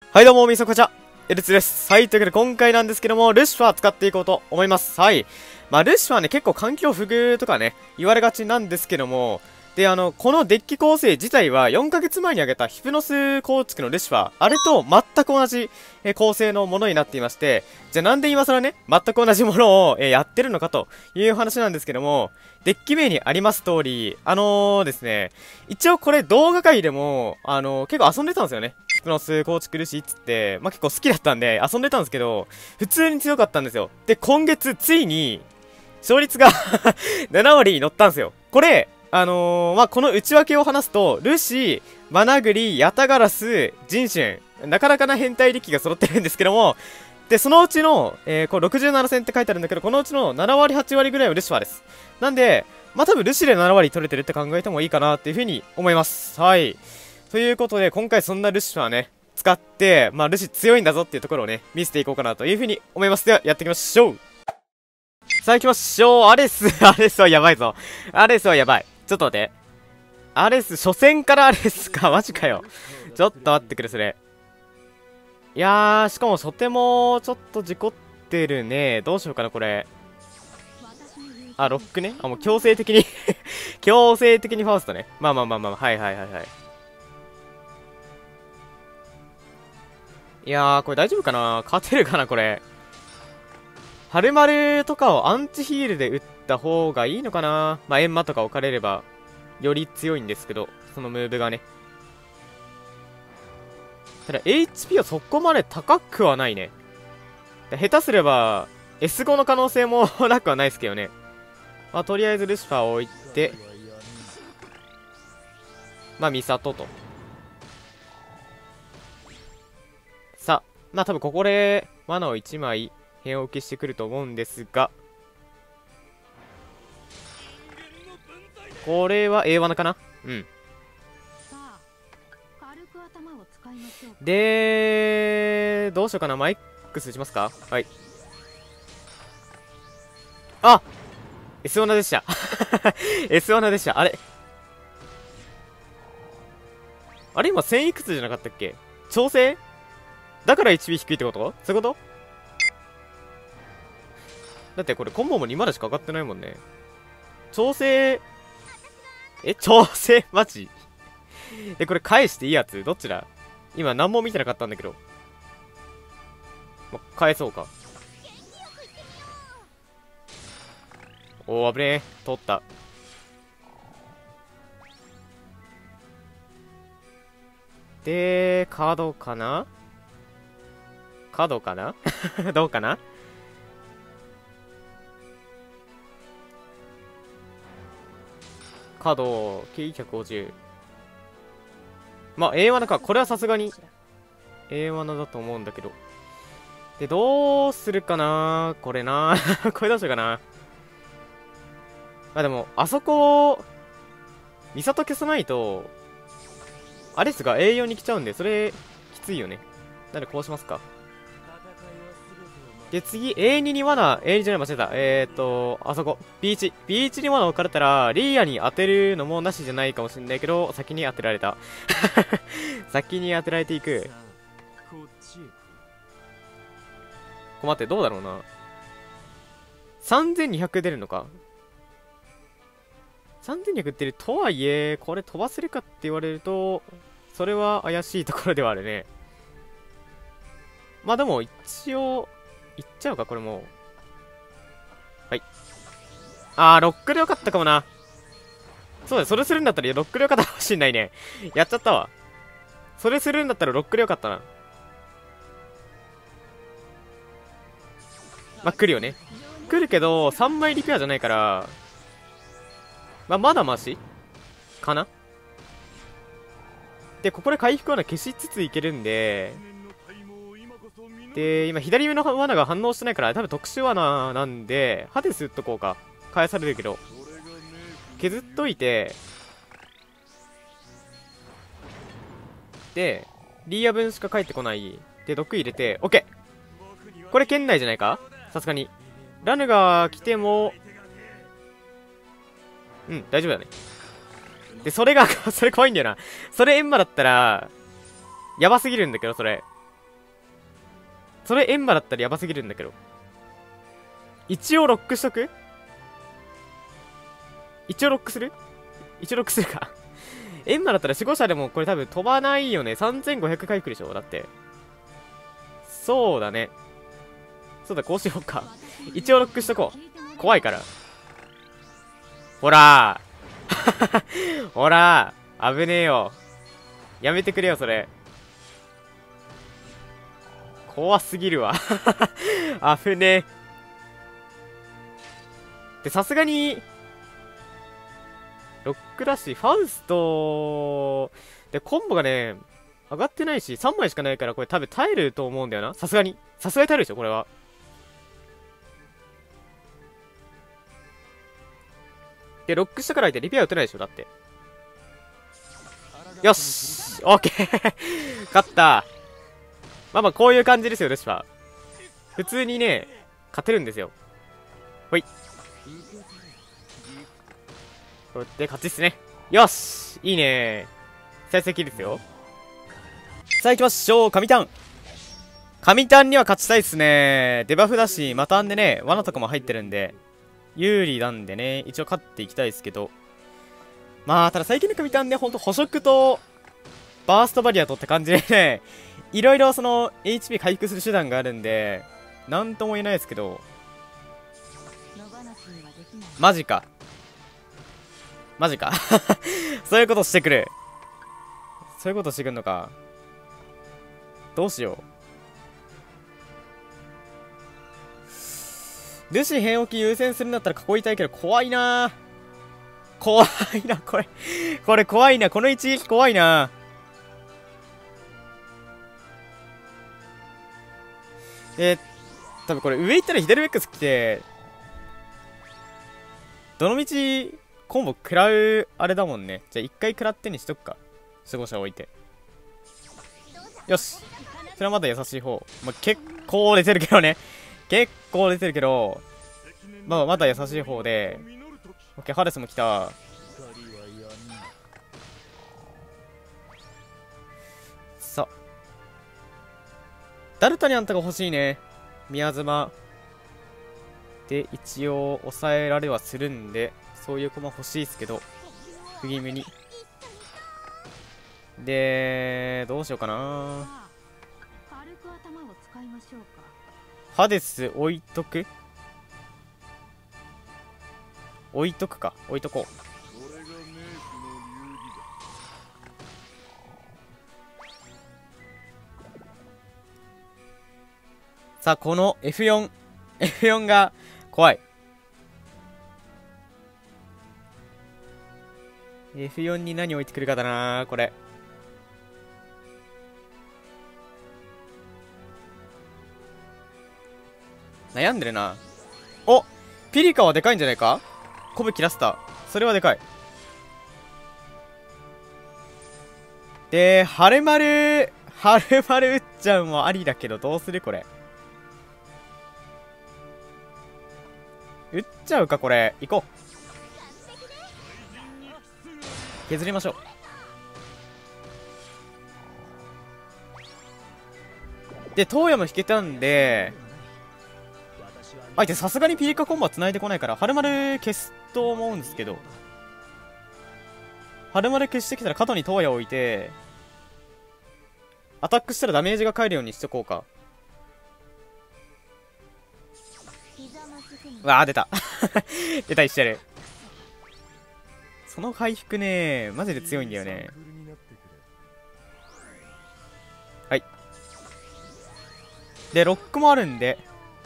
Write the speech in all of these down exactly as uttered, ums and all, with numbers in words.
はいどうも、みそこちゃ、エルツです。はい、というわけで今回なんですけども、ルシファー使っていこうと思います。はい。まあ、ルシファーね、結構環境不遇とかね、言われがちなんですけども、で、あの、このデッキ構成自体はよんかげつまえに挙げたヒプノス構築のルシファー、あれと全く同じ、え構成のものになっていまして、じゃあなんで今更ね、全く同じものを、えやってるのかという話なんですけども、デッキ名にあります通り、あのー、ですね、一応これ動画界でも、あのー、結構遊んでたんですよね。ヒプノス構築ルシっつって、まあ、結構好きだったんで遊んでたんですけど、普通に強かったんですよ。で、今月ついに、勝率がなな割に乗ったんですよ。これ、あのー、まあ、この内訳を話すと、ルシ、マナグリ、ヤタガラス、ジンシュン、なかなかな変態力が揃ってるんですけども、で、そのうちの、えー、これろくじゅうなな戦って書いてあるんだけど、このうちのなな割、はち割ぐらいはルシファーです。なんで、まあ、多分ルシでなな割取れてるって考えてもいいかなっていう風に思います。はい。ということで、今回そんなルシファーね、使って、まあ、ルシ強いんだぞっていうところをね、見せていこうかなという風に思います。では、やっていきましょう。さあ行きましょう。アレス、アレスはやばいぞ。アレスはやばい。ちょっと待って。アレス、初戦からアレスか。マジかよ。ちょっと待ってくれ、それ。いやー、しかも初手も、ちょっと事故ってるね。どうしようかな、これ。あ、ロックね。あ、もう強制的に強制的にファーストね。まあまあまあまあ、はいはいはいはい。いやー、これ大丈夫かな、勝てるかな、これ。ハルマルとかをアンチヒールで打った方がいいのかな。まあ、エンマとか置かれれば、より強いんですけど、そのムーブがね。ただ、エイチピー はそこまで高くはないね。下手すれば、エスご の可能性もなくはないですけどね。まあ、とりあえずルシファーを置いて、まあ、ミサトと。さあ、まあ多分ここで、マナをいちまい、変置きしてくると思うんですが、これは エーワン かな。うん。で、どうしようかな。マイクスしますか。はい。あ !エスワン でした。エスワン でした。あれあれ今せんいくつじゃなかったっけ。調整だから エイチピー 低いってこと、そういうこと。だってこれコンボもにまでしか上がってないもんね。調整、え、調整マジえ、これ返していいやつどっちだ。今何も見てなかったんだけど。ま、返そうか。おー、危ねえ。通った。で、カードかなカードかなどうかな。カード、きゅうひゃくごじゅう。まあ、エーワン か。これはさすがに エーワン だと思うんだけど。で、どうするかなこれなこれどうしようかな。あ、でも、あそこ、ミサト消さないと、アレスが エーよん に来ちゃうんで、それ、きついよね。なんでこうしますか。で、次、エーに に罠、エーに じゃない、間違えた。えーっと、あそこ、ビーチ。ビーチに罠置かれたら、リーアに当てるのもなしじゃないかもしれないけど、先に当てられた。先に当てられていく。こ待って、どうだろうな。さんぜんにひゃく出るのか。さんぜんにひゃく出るとはいえ、これ飛ばせるかって言われると、それは怪しいところではあるね。まあでも、一応、いっちゃうか、これもう。はい。あー、ロックでよかったかもな。そうだ、それするんだったらロックでよかったかもしんないね。やっちゃったわ。それするんだったらロックでよかったな。まあ、来るよね。来るけど、さんまいリペアじゃないから、まあ、まだマシかな。で、ここで回復罠消しつついけるんで、で、今左上の罠が反応してないから、多分特殊罠なんで、ハデス打っとこうか。返されるけど。削っといて、で、リーア分しか返ってこない。で、毒入れて、オッケー。これ圏内じゃないかさすがに。ラヌが来ても、うん、大丈夫だね。で、それがそれ怖いんだよな。それエンマだったら、やばすぎるんだけど、それ。 それエンマだったらやばすぎるんだけど。一応ロックしとく？一応ロックする？一応ロックするか。エンマだったら守護者でもこれ多分飛ばないよね。さんぜんごひゃく回復でしょだって。そうだね。そうだ、こうしようか。一応ロックしとこう。怖いから。ほらーほらー危ねえよ。やめてくれよ、それ。怖すぎるわ。危ねえ。で、さすがに、ロックだし、ファウスト、で、コンボがね、上がってないし、さんまいしかないから、これ多分耐えると思うんだよな。さすがに。さすがに耐えるでしょ、これは。で、ロックしたからいてリペア打てないでしょ、だって。よしオッケー勝ったまあまあ、こういう感じですよ、ルシファー。普通にね、勝てるんですよ。ほい。こうやって勝ちっすね。よしいいね幸先いいですよ。さあ行きましょう、神タン。神タンには勝ちたいっすね。デバフだし、またんでね、罠とかも入ってるんで、有利なんでね、一応勝っていきたいですけど。まあ、ただ最近の神タンね、ほんと捕食と、バーストバリアとって感じでね、いろいろその、エイチピー 回復する手段があるんで、なんとも言えないですけど、マジか。マジか。そういうことしてくる。そういうことしてくんのか。どうしよう。ルシ変置き優先するんだったら囲いたいけど、怖いな怖いな、これ。これ怖いな。この一撃怖いな。えー、多分これ上行ったら左ベックス来て、どのみちコンボ食らうあれだもんね。じゃあ一回食らってにしとくか。守護者置いて。よし。それはまだ優しい方。まあ、結構出てるけどね。結構出てるけど、まあまだ優しい方で。オッケー、ハレスも来た。さあ。ダルタニャンとか欲しいね。宮妻。で、一応抑えられはするんで、そういう駒欲しいですけど、不気味に。で、どうしようかな。ハデス置いとく置いとくか。置いとこう。さあ、この エフよん。エフよん が怖い。エフよん に何置いてくるかだなこれ。悩んでるな。おピリカはでかいんじゃないか。コブキラスター。それはでかい。で、はるまる、はるまる打っちゃうもありだけど、どうするこれ。打っちゃうかこれ。行こう。削りましょう。で、トーヤも引けたんで、相手さすがにピリカコンボは繋いでこないから、はるまる消すと思うんですけど、はるまる消してきたら角にトーヤを置いて、アタックしたらダメージが返るようにしとこうか。うわー出た出た、一緒やる。その回復ねマジで強いんだよね。はい。でロックもあるんで、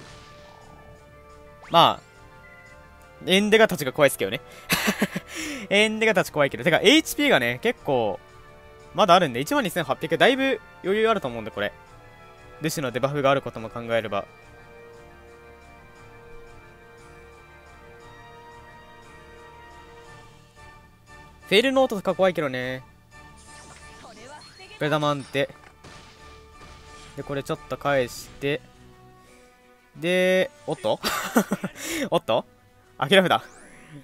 まあエンデガたちが怖いっすけどねエンデガたち怖いけど、てか エイチピー がね結構まだあるんで いちまんにせんはっぴゃく、だいぶ余裕あると思うんで、これルシのデバフがあることも考えれば。フェイルノートとか怖いけどね。ベダマンテで、これちょっと返して、で、おっとおっと諦めた。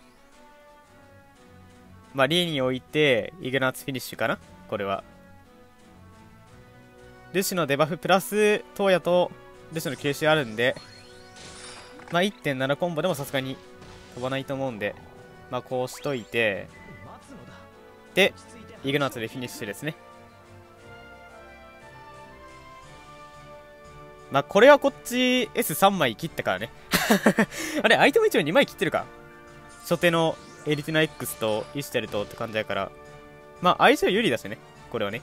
まあ、リーに置いて、イグナーツフィニッシュかなこれは。ルシのデバフプラス、トーヤと、 ルシュの吸収あるんで、まあ いってんなな コンボでもさすがに飛ばないと思うんで、まあこうしといて、で、イグナーツでフィニッシュですね。まあこれはこっち エスさん 枚切ったからね。あれ、アイテム一応にまい切ってるか。初手のエリティナ X とイシュテルとって感じだから、まあ相性有利だしね、これはね。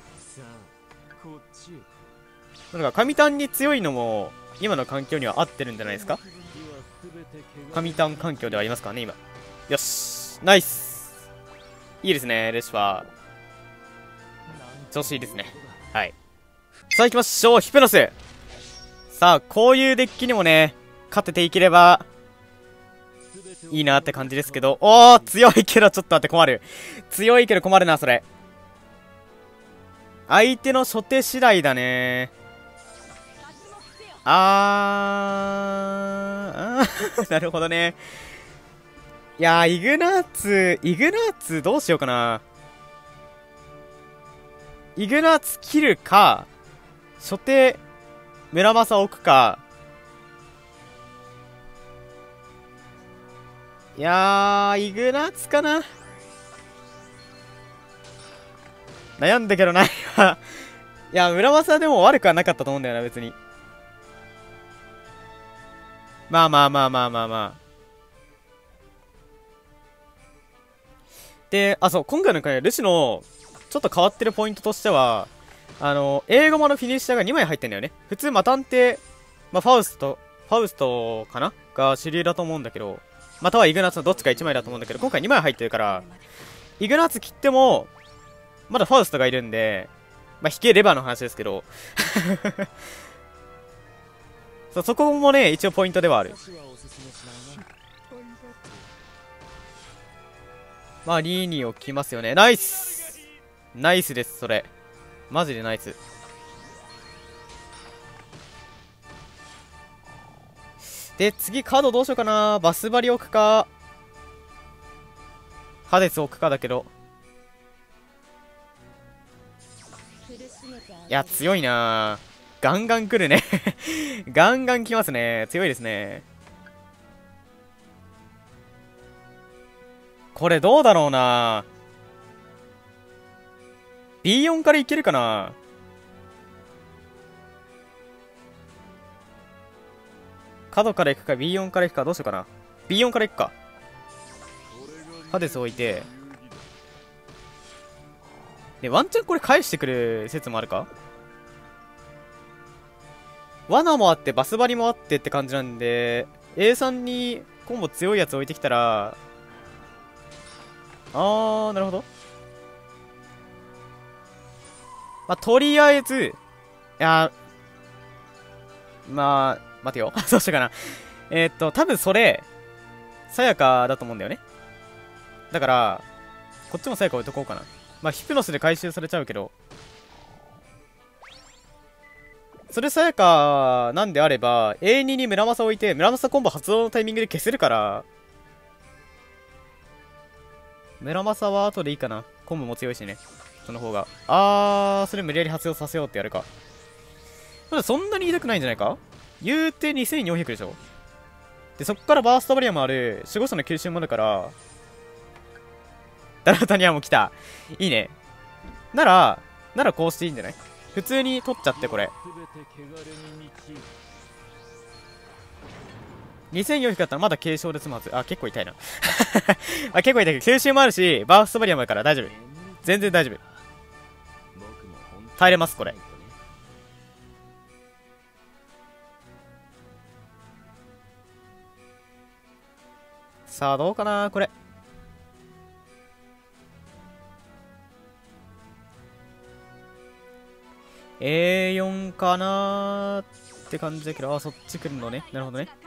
なんか神タンに強いのも今の環境には合ってるんじゃないですか。神タン環境ではありますからね今。よし、ナイス、いいですね。ルシファー調子いいですね。はい、さあ行きましょう。ヒプノス。さあこういうデッキにもね勝てていければいいなって感じですけど、おー強いけどちょっと待って困る。強いけど困るなそれ。相手の初手次第だね。あーなるほどね。いやーイグナーツイグナーツどうしようかな。イグナーツ切るか初手村正置くか。いやーイグナーツかな。悩んだけどないわ。いや村正でも悪くはなかったと思うんだよな別に。まあまあまあまあまあまあ。で、あ、そう、今回の回、ルシの、ちょっと変わってるポイントとしては、あの、英語ものフィニッシャーがにまい入ってんだよね。普通、マタンって、まあ、ファウスト、ファウストかなが主流だと思うんだけど、またはイグナーツのどっちかいちまいだと思うんだけど、今回にまい入ってるから、イグナーツ切っても、まだファウストがいるんで、まあ、引ければの話ですけど、そう、そこもね、一応ポイントではある。まあ、にに置きますよね。ナイスナイスです、それ。マジでナイス。で、次カードどうしようかな。バスバリ置くか、ハデス置くかだけど。いや、強いな。ガンガン来るね。ガンガン来ますね。強いですね。これどうだろうな。 ビーよん からいけるかな。角から行くか ビーよん から行くかどうしようかな。 ビーよん から行くか。ハデス置いて、でワンチャンこれ返してくる説もあるか。罠もあってバスバリもあってって感じなんで エーさん にコンボ強いやつ置いてきたら、あーなるほど。まあとりあえず、いやまあ待てよどうしようかな。えー、っと多分それさやかだと思うんだよね。だからこっちもさやか置いとこうかな。まあヒプノスで回収されちゃうけど、それさやかなんであれば エーに に村正置いて村正コンボ発動のタイミングで消せるから、村正は後でいいかな。コンボも強いしね、その方が。あーそれ無理やり発動させようってやるか。まだそんなに痛くないんじゃないか。言うてにせんよんひゃくでしょ。でそっからバーストバリアもある、守護者の吸収もあるから。ダラタニアも来た。いいね。ならならこうしていいんじゃない。普通に取っちゃって。これにせんよんひゃくだったらまだ軽傷で済むはず。あ、結構痛いなあ、結構痛いけど吸収もあるしバーストバリアもあるから大丈夫。全然大丈夫、耐えれますこれ。さあどうかなこれ。エーよん かなーって感じだけど、あ、そっち来るのね。なるほどね。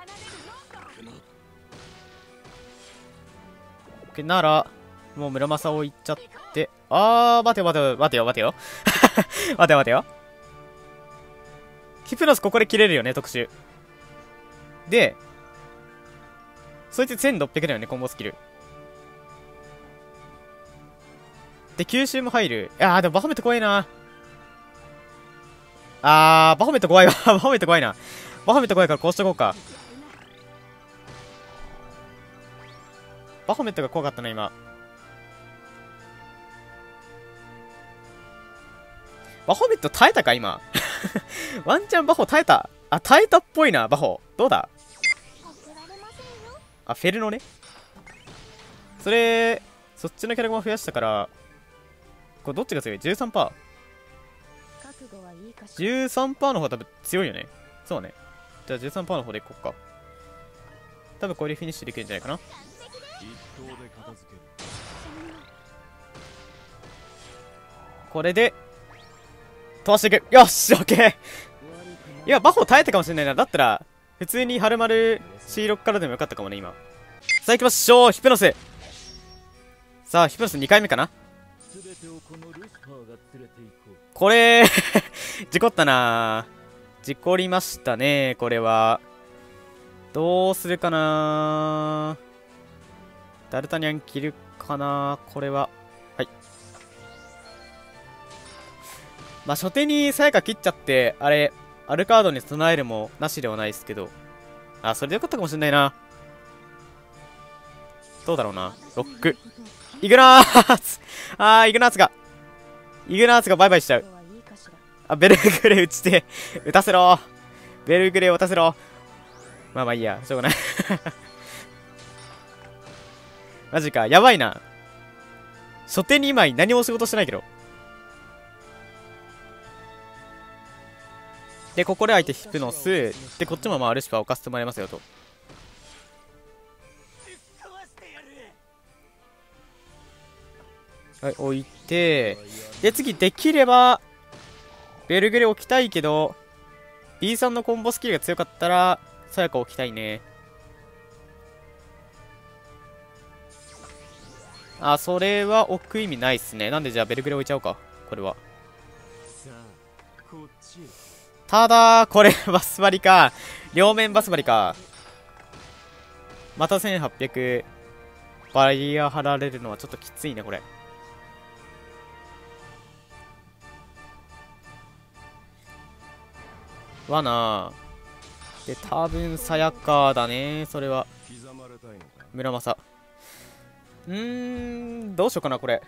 なら、もう村正をいっちゃって、あー、待てよ待てよ待てよ待てよ待てよ待てよ。ヒプノスここで切れるよね、特殊。で、そいつせんろっぴゃくだよね、コンボスキル。で、吸収も入る。いやー、でもバフォメット怖いな。あー、バフォメット怖いわ。バフォメット怖いな。 バフォメット怖いからこうしとこうか。バフォメットが怖かったな今。バフォメット耐えたか今。ワンチャンバフォ耐えた。あ、耐えたっぽいなバフォ。どうだ。あ、フェルノね。それそっちのキャラゴマ増やしたから、これどっちが強い？ じゅうさんパーセント。じゅうさんパーセント の方が多分強いよね。そうね。じゃあ じゅうさんパーセント の方でいこうか。多分これでフィニッシュできるんじゃないかな。これで飛ばしていく。よし、オッケー。いや、バフォ耐えたかもしれないな。だったら普通にハルマル シーろく からでもよかったかもね今。さあ行きましょう。ヒプノス。さあヒプノスにかいめかな。これ事故ったな。事故りましたね。これはどうするかな。ダルタニャン切るかな。これははい。まあ初手にさやか切っちゃって、あれアルカードに備えるもなしではないですけど、あ、それでよかったかもしれないな。どうだろうな。ロックイグナーツあーイグナーツがイグナーツがバイバイしちゃう。あ、ベルグレ打ちて打たせろ。ベルグレを打たせろ。まあまあいいや、しょうがないマジか、やばいな。初手にまい何も仕事してないけど。で、ここで相手ヒプノス。で、こっちもまあルシファー置かせてもらいますよと。はい、置いて。で、次できれば、ベルグレ置きたいけど、B さんのコンボスキルが強かったら、さやか置きたいね。あ、それは置く意味ないっすね。なんでじゃあベルグレ置いちゃおうか。これは。ただ、これ、バスバリか。両面バスバリか。またせんはっぴゃく。バリア張られるのはちょっときついね、これ。罠。で、多分、さやかだね。それは。村正。うーん、どうしようかな、これ。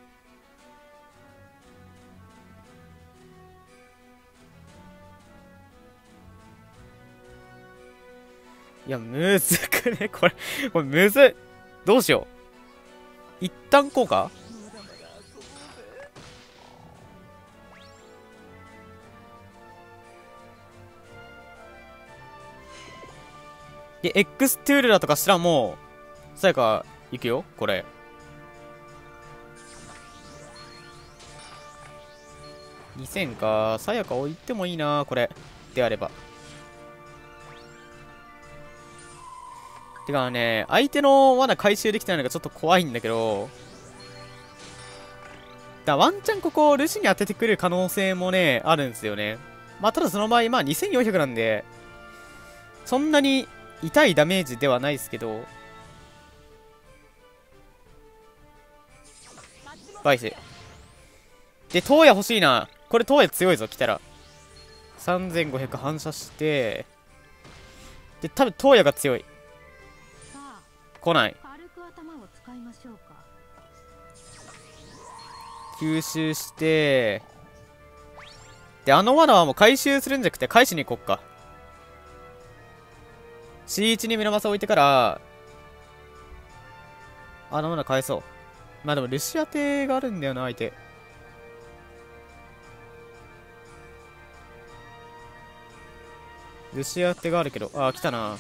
いや、むずくね、これ。これ、むずい。どうしよう。一旦こうか。で、エックストゥールラとかしたらもう、さやか、いくよ、これ。にせんか。さやか置いてもいいな、これ。であれば。てかね、相手の罠回収できてないのがちょっと怖いんだけど。だワンチャンここ、ルシに当ててくる可能性もね、あるんですよね。まあ、ただその場合、まあにせんよんひゃくなんで、そんなに痛いダメージではないですけど。バイス。で、トウヤ欲しいな。これトウヤ強いぞ、来たら。さんぜんごひゃく反射して、で、多分トウヤが強い。来ない。吸収して、で、あの罠はもう回収するんじゃなくて返しに行こっか。シーワン に村正置いてから、あの罠返そう。まあでもルシアテがあるんだよな、相手。ルシアテがあるけど、ああ、来たな。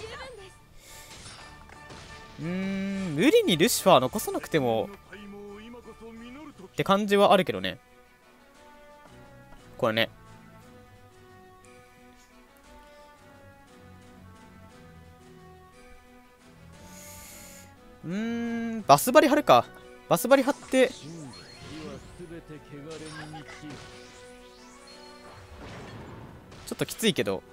うーん、無理にルシファー残さなくてもって感じはあるけどね。これね。うーん、バスバリ張るか。バスバリ張って、ちょっときついけど。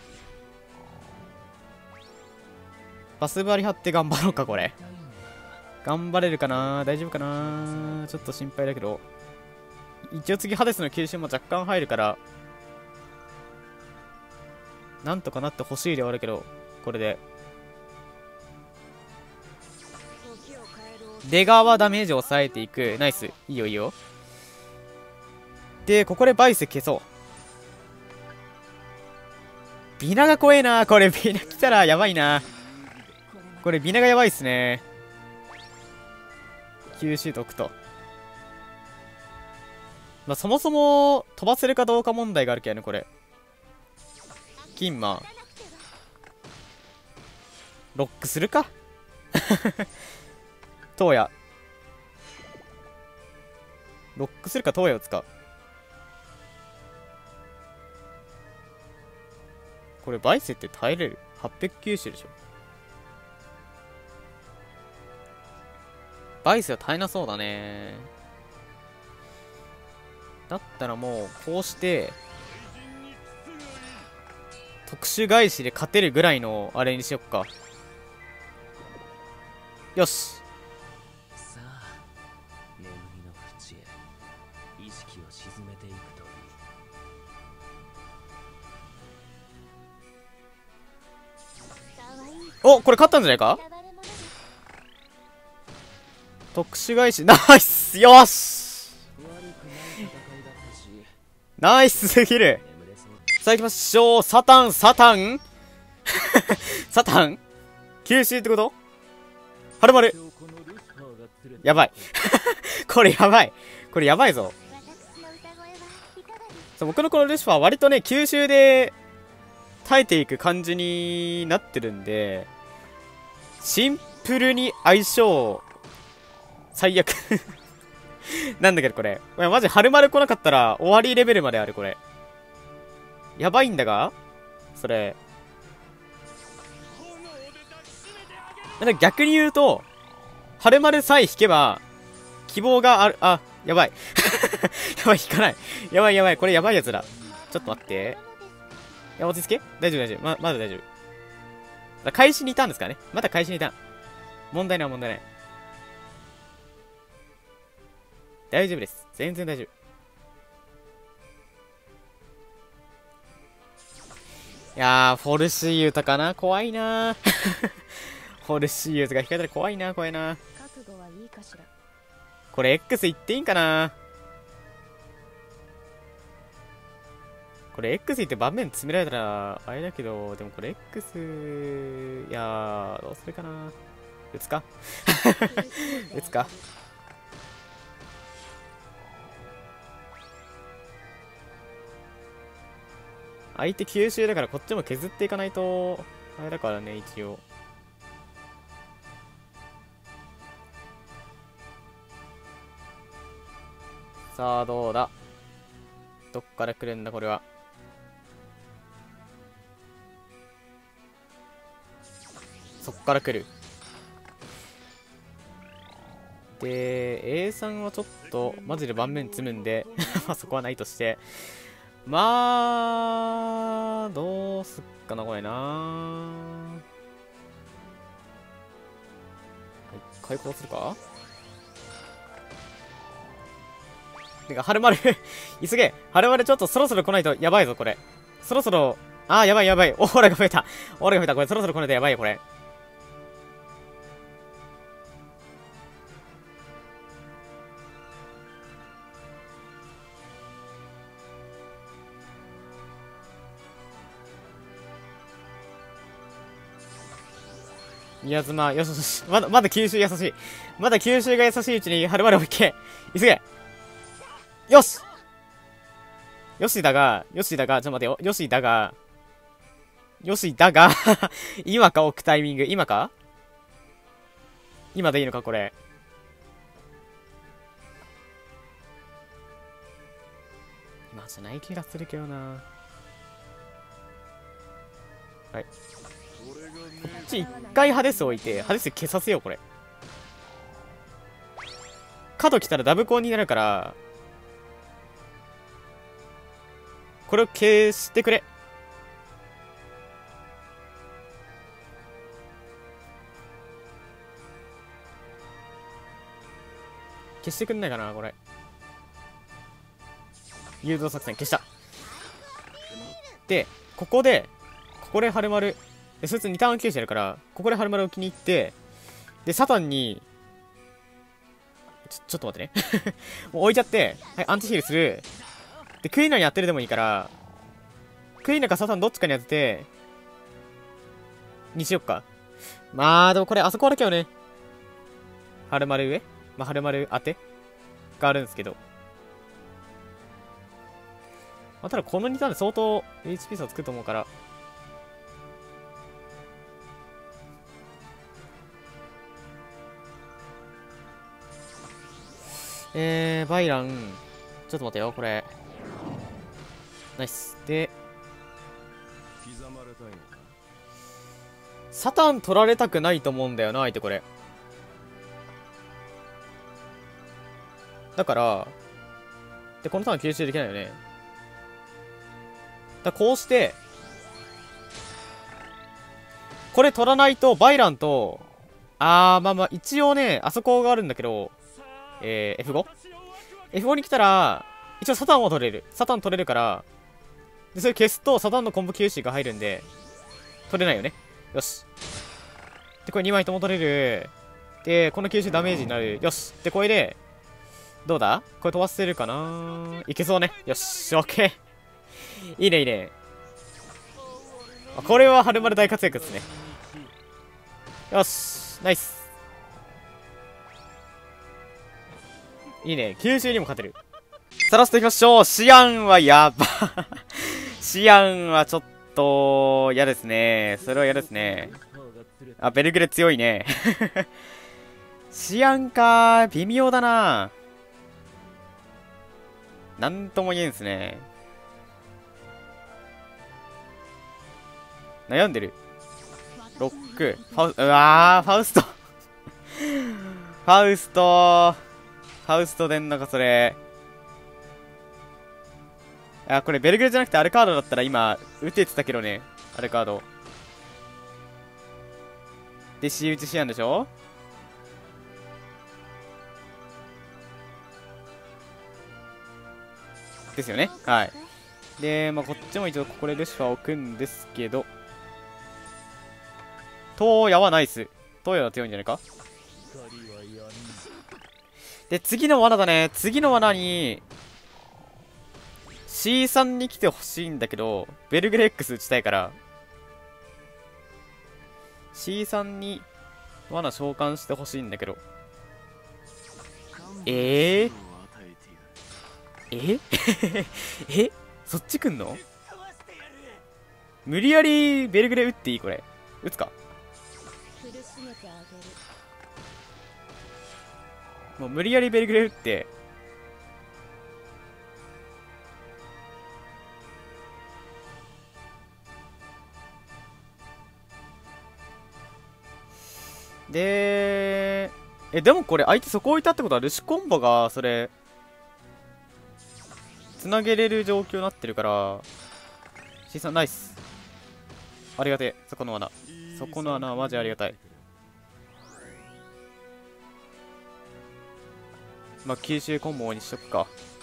バスバリ張って頑張ろうか、これ。頑張れるかな、大丈夫かな、ちょっと心配だけど。一応次ハデスの吸収も若干入るから。 なんとかなってほしいではあるけど、これで。出川ダメージを抑えていく。ナイス。いいよいいよ。で、ここでバイス消そう。ビナが怖えな。これビナ来たらやばいな。これビナがやばいっすね。吸収とくと。まあ、そもそも飛ばせるかどうか問題があるけどね、これ。キンマロックするかトウヤロックするかトウヤを使う。これバイセって耐えれる ?はっぴゃく 吸収でしょ。バイセは耐えなそうだね。だったらもうこうして特殊返しで勝てるぐらいのあれにしよっか。よし。 さあ、眠りの淵へ意識を沈めていくといい。 お、これ勝ったんじゃないか。特殊返しナイス。よし、ナイスすぎる。さあ行きましょう。サタンサタンサタン吸収ってこと。はるまるやばいこれやばい。これやばいぞ。そう、僕のこのルシファーは割とね吸収で耐えていく感じになってるんで、シンプルに相性最悪なんだけど、これこれマジはるまる来なかったら終わりレベルまである。これやばいんだが、それなんか逆に言うと、はるまるさえ引けば希望がある。あ、やばいやばい、引かない。やばいやばい、これやばいやつだ。ちょっと待って。いや、落ち着け。大丈夫大丈夫。ま、まだ大丈夫。開始にターンですからね。まだ開始にターン。問題ない問題ない。大丈夫です。全然大丈夫。いやー、フォルシーユータかな。怖いなフォルシーユータが引かれたら怖いな。怖いな。これ X いっていいんかな。これ X いって盤面詰められたらあれだけど、でもこれ X いやーどうするかな。打つか打つか。相手吸収だからこっちも削っていかないとあれだからね。一応さあどうだ。どっから来るんだこれは。そっから来る。で A さんはちょっとマジで盤面積むんでまあそこはないとして、まあどうすっかなこれな。はい、開口するか。てかはるまる急げ。はるまるちょっとそろそろ来ないとやばいぞこれ。そろそろ、あーやばいやばい。オーラが増えた。オーラが増えた。これそろそろ来ないとやばいよこれ。宮妻、よしよし。まだ、まだ吸収優しい。まだ吸収が優しいうちに、はるまるをいけ。急げ。よしよしだが、よしだが、ちょっと待てよ。よしだが、よしだが、今か置くタイミング。今か今でいいのかこれ。今じゃない気がするけどな。はい。こっち一回ハデス置いて、ハデス消させよう、これ。角来たらダブコンになるから、これを消してくれ。消してくんないかな、これ。誘導作戦消した。で、ここで、 ここでハルマル、でそいつにターン休止やるから、ここでハルマルを気に入って、で、サタンに、ちょ、ちょっと待ってね。もう置いちゃって、はい、アンチヒールする。で、クイーナに当てるでもいいから、クイーナかサタンどっちかに当てて、にしよっか。まあ、でもこれ、あそこだけよね。ハルマル上まあ、ハルマル当てがあるんですけど。まあ、ただこのにターンで相当 エイチピー 差つくと思うから。えー、バイラン。ちょっと待ってよ、これ。ナイス。で、サタン取られたくないと思うんだよな、相手これ。だから、で、このターン吸収できないよね。だからこうして、これ取らないと、バイランと、あー、まあまあ、一応ね、あそこがあるんだけど、えー、エフご?エフご に来たら、一応サタンを取れる。サタン取れるから、で、それ消すとサタンのコンボ吸収が入るんで、取れないよね。よし。で、これにまいとも取れる。で、この吸収ダメージになる。よし。で、これで、どうだこれ飛ばせるかないけそうね。よし。オッケー。いいね、いいね。これはハルマル大活躍ですね。よし。ナイス。いいね。吸収にも勝てる。さらしていきましょう。シアンはやば。シアンはちょっと、嫌ですね。それは嫌ですね。あ、ベルグレ強いね。シアンかー。微妙だな。なんとも言えんすね。悩んでる。ロック。ファウ、うわー、ファウスト。ファウスト。ファウストでんのか、それ。あ、これベルグレじゃなくてアルカードだったら今、打ててたけどね。アルカード。で、C 打ちシアンでしょですよね。はい。で、まあ、こっちも一応ここでルシファーを置くんですけど、トーヤはナイス。トーヤは強いんじゃないか。で、次の罠だね。次の罠に、シースリー に来てほしいんだけど、ベルグレ X 打ちたいから、シースリー に罠召喚してほしいんだけど。えー、ええそっち来んの？無理やりベルグレ打っていいこれ。打つか。もう無理やりベルグレ打って、で、え、でもこれ相手そこ置いたってことはルシコンボがそれ、つなげれる状況になってるから、シースリー ナイス。ありがてえ、そこの穴。そこの穴はマジありがたい。まあ、吸収コンボにしとくか。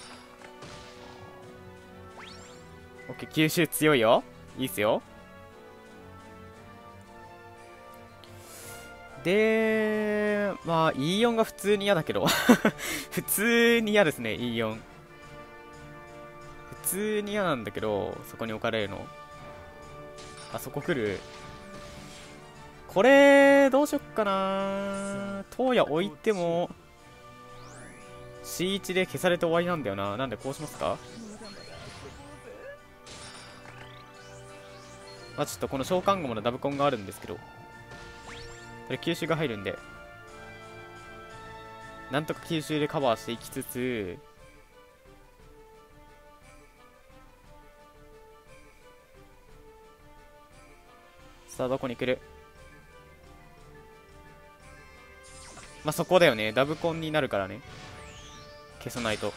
オッケー、吸収強いよ。いいっすよ。で、まあ、イーよん が普通に嫌だけど。普通に嫌ですね、イーよん。普通に嫌なんだけど、そこに置かれるの。あそこ来る。これ、どうしよっかな。トーヤ置いても、シーワン で消されて終わりなんだよな。なんでこうしますか。まあちょっとこの召喚ゴムのダブコンがあるんですけど、これ吸収が入るんで、なんとか吸収でカバーしていきつつ、さあどこに来る。まあそこだよね。ダブコンになるからね。消さないと。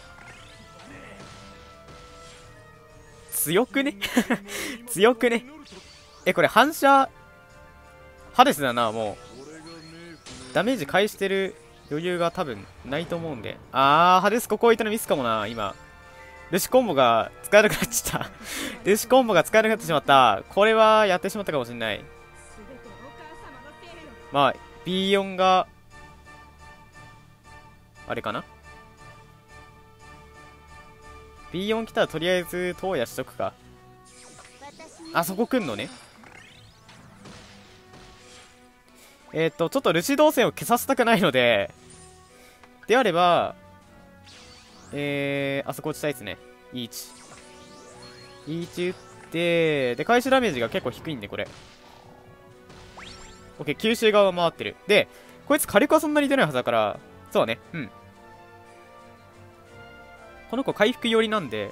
強くね強くね。え、これ反射、ハデスだな、もう。ダメージ返してる余裕が多分ないと思うんで。あー、ハデスここ置いたのミスかもな、今。 ルシコンボが使えなくなっちゃった。ルシコンボが使えなくなってしまった。これはやってしまったかもしれない。まあ、ビーよん が、あれかな ビーよん 来たらとりあえず、トウヤしとくか。あそこ来んのね。えっと、ちょっとルシ動線を消させたくないので、であれば、えー、あそこ打ちたいですね。イーチ。イーチ打って、で、回収ダメージが結構低いんで、これ。オッケー、吸収側回ってる。で、こいつ火力はそんなに出ないはずだから、そうね、うん。この子回復寄りなんで、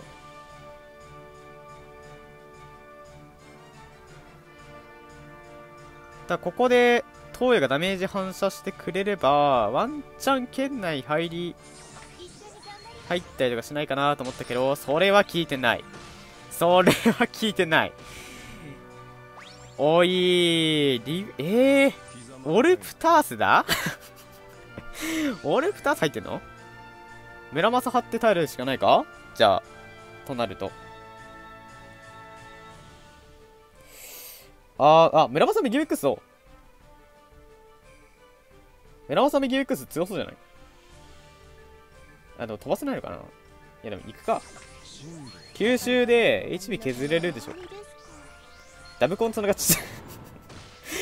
だここで、トウヤがダメージ反射してくれれば、ワンチャン圏内入り、入ったりとかしないかなと思ったけど、それは聞いてない。それは聞いてない。おいー、リ、えー、オルプタースだオルプタース入ってんの？メラマサ張って耐えるしかないか？じゃあ、となると。あー、あ、メラマサ右 X を。メラマサ右 X 強そうじゃない？あ、でも飛ばせないのかな？いやでも行くか。吸収で エイチピー 削れるでしょ。ダブコンつながっちゃった。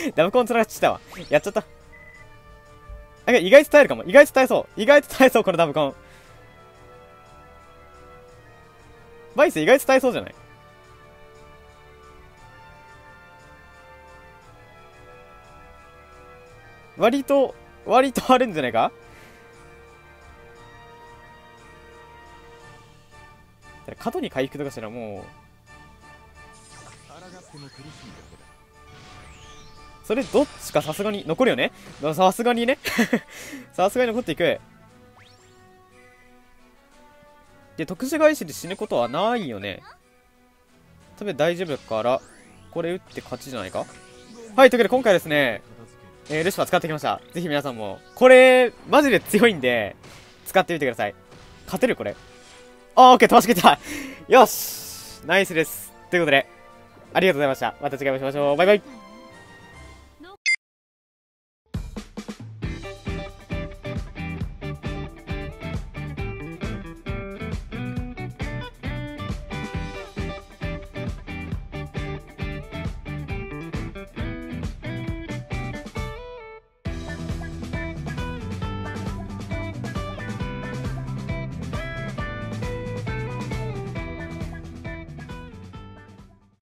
ダブコンつながっちゃったわ。やっちゃった。あ、意外と耐えるかも。意外と耐えそう。意外と耐えそう、このダブコン。バイス意外と耐えそうじゃない？割と、割とあるんじゃないか？過度に回復とかしたらもう、それどっちかさすがに残るよね。さすがにね。さすがに残っていく。で、特殊返しで死ぬことはないよね。多分大丈夫から、これ打って勝ちじゃないか。はい、というわけで今回ですね、えー、ルシファー使ってきました。ぜひ皆さんも、これ、マジで強いんで、使ってみてください。勝てるこれ。あー、オッケー、飛ばしきった。よしナイスです。ということで、ありがとうございました。また次回お会いしましょう。バイバイ。